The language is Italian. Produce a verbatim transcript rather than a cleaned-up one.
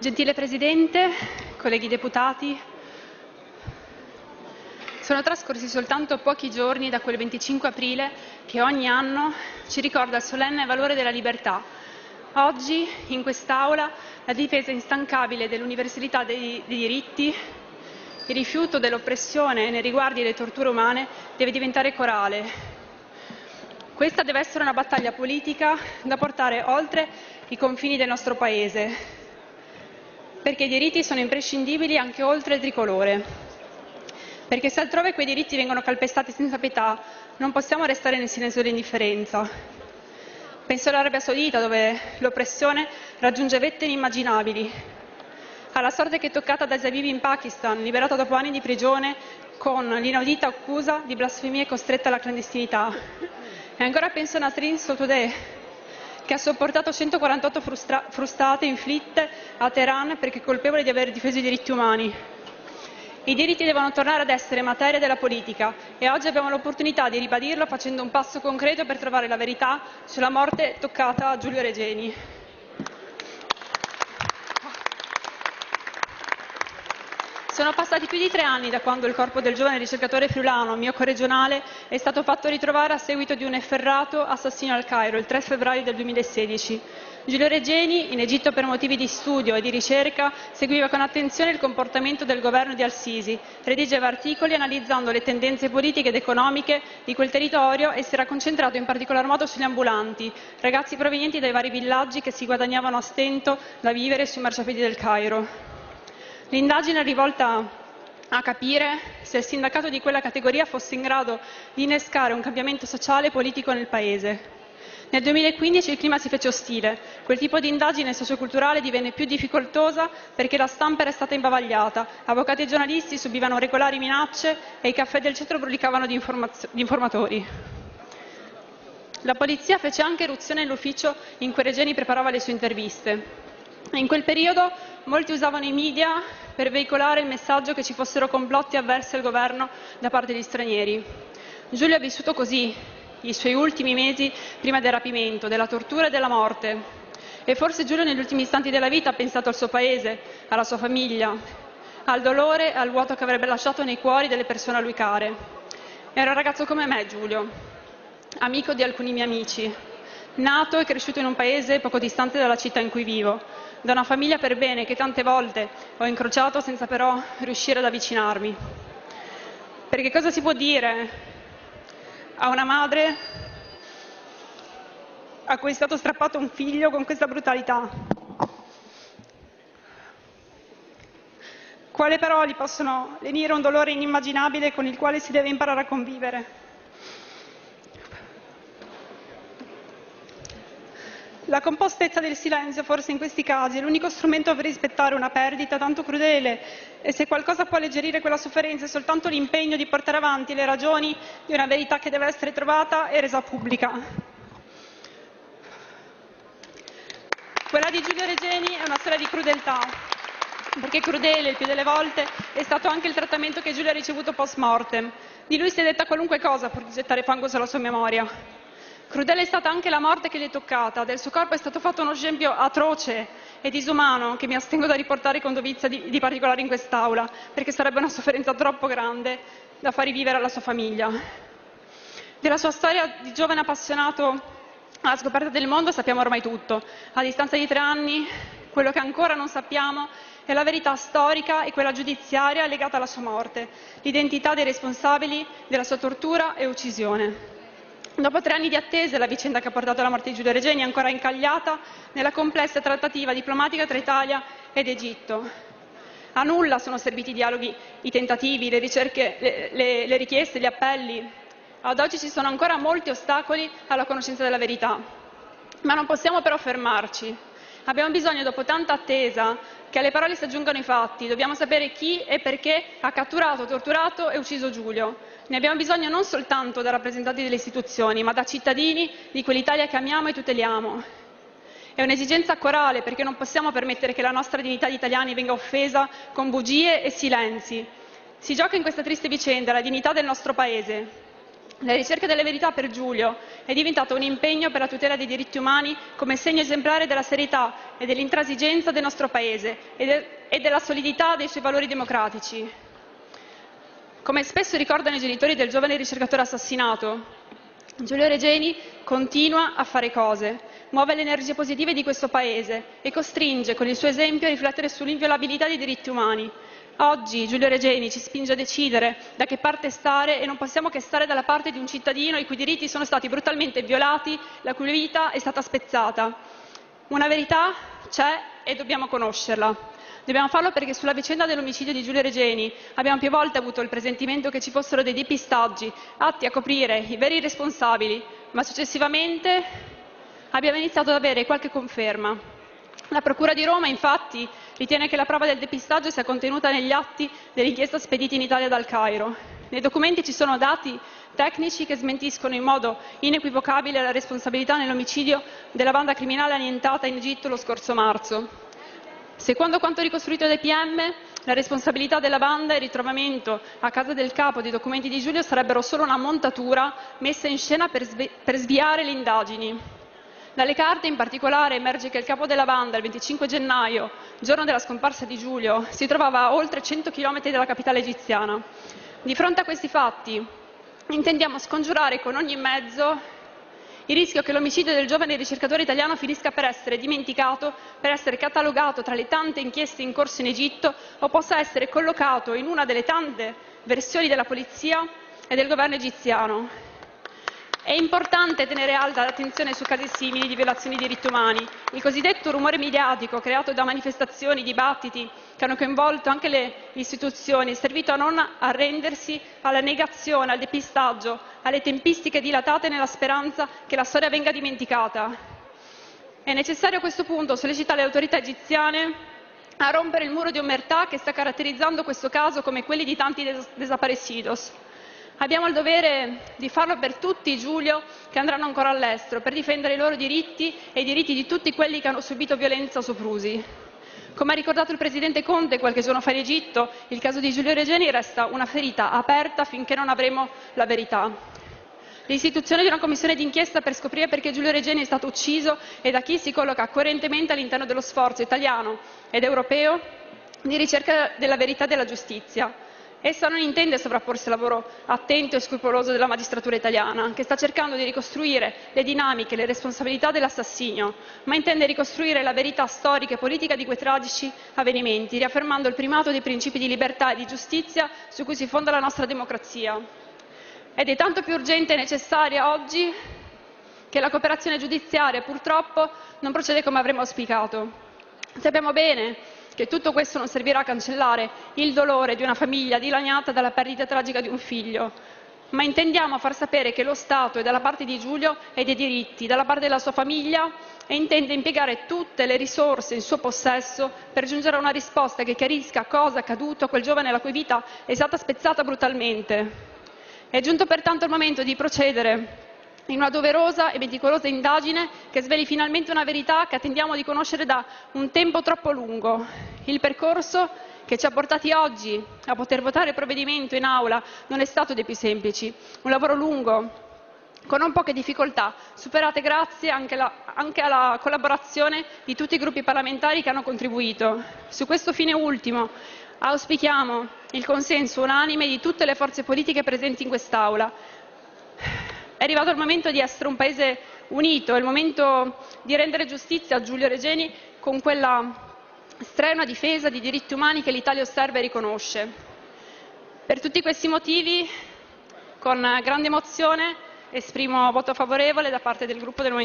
Gentile Presidente, colleghi deputati, sono trascorsi soltanto pochi giorni da quel venticinque aprile che ogni anno ci ricorda il solenne valore della libertà. Oggi, in quest'Aula, la difesa instancabile dell'universalità dei, dei diritti, il rifiuto dell'oppressione nei riguardi delle torture umane deve diventare corale. Questa deve essere una battaglia politica da portare oltre i confini del nostro Paese, perché i diritti sono imprescindibili anche oltre il tricolore. Perché se altrove quei diritti vengono calpestati senza pietà, non possiamo restare nel silenzio dell'indifferenza. Penso all'Arabia Saudita, dove l'oppressione raggiunge vette inimmaginabili, alla sorte che è toccata da Zabibi in Pakistan, liberato dopo anni di prigione con l'inaudita accusa di blasfemia e costretta alla clandestinità. E ancora penso a Nasrin Sotoudeh, che ha sopportato centoquarantotto frustra- frustate inflitte a Teheran perché colpevole di aver difeso i diritti umani. I diritti devono tornare ad essere materia della politica e oggi abbiamo l'opportunità di ribadirlo facendo un passo concreto per trovare la verità sulla morte toccata a Giulio Regeni. Sono passati più di tre anni da quando il corpo del giovane ricercatore friulano, mio corregionale, è stato fatto ritrovare a seguito di un efferrato assassinio al Cairo il tre febbraio del duemilasedici. Giulio Regeni, in Egitto per motivi di studio e di ricerca, seguiva con attenzione il comportamento del governo di al-Sisi, redigeva articoli analizzando le tendenze politiche ed economiche di quel territorio e si era concentrato in particolar modo sugli ambulanti, ragazzi provenienti dai vari villaggi che si guadagnavano a stento da vivere sui marciapiedi del Cairo. L'indagine è rivolta a capire se il sindacato di quella categoria fosse in grado di innescare un cambiamento sociale e politico nel Paese. Nel duemilaquindici il clima si fece ostile, quel tipo di indagine socioculturale divenne più difficoltosa perché la stampa era stata imbavagliata, avvocati e giornalisti subivano regolari minacce e i caffè del centro brulicavano di, informaz- di informatori. La polizia fece anche irruzione nell'ufficio in cui Regeni preparava le sue interviste. In quel periodo molti usavano i media per veicolare il messaggio che ci fossero complotti avversi al governo da parte degli stranieri. Giulio ha vissuto così i suoi ultimi mesi prima del rapimento, della tortura e della morte. E forse Giulio negli ultimi istanti della vita ha pensato al suo paese, alla sua famiglia, al dolore e al vuoto che avrebbe lasciato nei cuori delle persone a lui care. Era un ragazzo come me, Giulio, amico di alcuni miei amici, nato e cresciuto in un paese poco distante dalla città in cui vivo, da una famiglia per bene che tante volte ho incrociato senza però riuscire ad avvicinarmi. Perché cosa si può dire a una madre a cui è stato strappato un figlio con questa brutalità? Quali parole possono lenire un dolore inimmaginabile con il quale si deve imparare a convivere? La compostezza del silenzio, forse in questi casi, è l'unico strumento per rispettare una perdita tanto crudele e se qualcosa può alleggerire quella sofferenza è soltanto l'impegno di portare avanti le ragioni di una verità che deve essere trovata e resa pubblica. Quella di Giulio Regeni è una storia di crudeltà, perché crudele il più delle volte è stato anche il trattamento che Giulio ha ricevuto post mortem. Di lui si è detta qualunque cosa pur di gettare fango sulla sua memoria. Crudele è stata anche la morte che gli è toccata, del suo corpo è stato fatto uno scempio atroce e disumano che mi astengo da riportare con dovizia di, di particolare in quest'Aula, perché sarebbe una sofferenza troppo grande da far rivivere alla sua famiglia. Della sua storia di giovane appassionato alla scoperta del mondo sappiamo ormai tutto. A distanza di tre anni, quello che ancora non sappiamo è la verità storica e quella giudiziaria legata alla sua morte, l'identità dei responsabili della sua tortura e uccisione. Dopo tre anni di attesa, la vicenda che ha portato alla morte di Giulio Regeni è ancora incagliata nella complessa trattativa diplomatica tra Italia ed Egitto. A nulla sono serviti i dialoghi, i tentativi, le, ricerche, le, le, le richieste, gli appelli. Ad oggi ci sono ancora molti ostacoli alla conoscenza della verità. Ma non possiamo però fermarci. Abbiamo bisogno, dopo tanta attesa, che alle parole si aggiungano i fatti. Dobbiamo sapere chi e perché ha catturato, torturato e ucciso Giulio. Ne abbiamo bisogno non soltanto da rappresentanti delle istituzioni, ma da cittadini di quell'Italia che amiamo e tuteliamo. È un'esigenza corale perché non possiamo permettere che la nostra dignità di italiani venga offesa con bugie e silenzi. Si gioca in questa triste vicenda la dignità del nostro Paese. La ricerca della verità per Giulio è diventata un impegno per la tutela dei diritti umani come segno esemplare della serietà e dell'intransigenza del nostro Paese e, de- e della solidità dei suoi valori democratici. Come spesso ricordano i genitori del giovane ricercatore assassinato, Giulio Regeni continua a fare cose, muove le energie positive di questo Paese e costringe con il suo esempio a riflettere sull'inviolabilità dei diritti umani. Oggi Giulio Regeni ci spinge a decidere da che parte stare e non possiamo che stare dalla parte di un cittadino i cui diritti sono stati brutalmente violati, la cui vita è stata spezzata. Una verità c'è e dobbiamo conoscerla. Dobbiamo farlo perché sulla vicenda dell'omicidio di Giulio Regeni abbiamo più volte avuto il presentimento che ci fossero dei depistaggi atti a coprire i veri responsabili, ma successivamente abbiamo iniziato ad avere qualche conferma. La Procura di Roma, infatti, ritiene che la prova del depistaggio sia contenuta negli atti dell'inchiesta spediti in Italia dal Cairo. Nei documenti ci sono dati tecnici che smentiscono in modo inequivocabile la responsabilità nell'omicidio della banda criminale annientata in Egitto lo scorso marzo. Secondo quanto ricostruito dai P M, la responsabilità della banda e il ritrovamento a casa del capo dei documenti di Giulio sarebbero solo una montatura messa in scena per, sve- per sviare le indagini. Dalle carte in particolare emerge che il capo della banda il venticinque gennaio, giorno della scomparsa di Giulio, si trovava a oltre cento chilometri dalla capitale egiziana. Di fronte a questi fatti intendiamo scongiurare con ogni mezzo il rischio che l'omicidio del giovane ricercatore italiano finisca per essere dimenticato, per essere catalogato tra le tante inchieste in corso in Egitto o possa essere collocato in una delle tante versioni della polizia e del governo egiziano. È importante tenere alta l'attenzione su casi simili di violazioni di diritti umani. Il cosiddetto rumore mediatico creato da manifestazioni, dibattiti che hanno coinvolto anche le istituzioni è servito a non arrendersi alla negazione, al depistaggio, alle tempistiche dilatate nella speranza che la storia venga dimenticata. È necessario a questo punto sollecitare le autorità egiziane a rompere il muro di omertà che sta caratterizzando questo caso come quelli di tanti des- desaparecidos. Abbiamo il dovere di farlo per tutti i Giulio che andranno ancora all'estero, per difendere i loro diritti e i diritti di tutti quelli che hanno subito violenza o soprusi. Come ha ricordato il Presidente Conte qualche giorno fa in Egitto, il caso di Giulio Regeni resta una ferita aperta finché non avremo la verità. L'istituzione di una commissione d'inchiesta per scoprire perché Giulio Regeni è stato ucciso e da chi si colloca coerentemente all'interno dello sforzo italiano ed europeo di ricerca della verità e della giustizia. Essa non intende sovrapporsi al lavoro attento e scrupoloso della magistratura italiana, che sta cercando di ricostruire le dinamiche e le responsabilità dell'assassinio, ma intende ricostruire la verità storica e politica di quei tragici avvenimenti, riaffermando il primato dei principi di libertà e di giustizia su cui si fonda la nostra democrazia. Ed è tanto più urgente e necessaria oggi che la cooperazione giudiziaria purtroppo non procede come avremmo auspicato. Sappiamo bene che tutto questo non servirà a cancellare il dolore di una famiglia dilaniata dalla perdita tragica di un figlio, ma intendiamo far sapere che lo Stato è dalla parte di Giulio e dei diritti, dalla parte della sua famiglia e intende impiegare tutte le risorse in suo possesso per giungere a una risposta che chiarisca cosa è accaduto a quel giovane la cui vita è stata spezzata brutalmente. È giunto pertanto il momento di procedere in una doverosa e meticolosa indagine che sveli finalmente una verità che attendiamo di conoscere da un tempo troppo lungo. Il percorso che ci ha portati oggi a poter votare il provvedimento in aula non è stato dei più semplici, un lavoro lungo, con non poche difficoltà, superate grazie anche, la, anche alla collaborazione di tutti i gruppi parlamentari che hanno contribuito. Su questo fine ultimo auspichiamo il consenso unanime di tutte le forze politiche presenti in quest'Aula. È arrivato il momento di essere un Paese unito, è il momento di rendere giustizia a Giulio Regeni con quella strenua difesa di diritti umani che l'Italia osserva e riconosce. Per tutti questi motivi, con grande emozione, esprimo voto favorevole da parte del gruppo del Movimento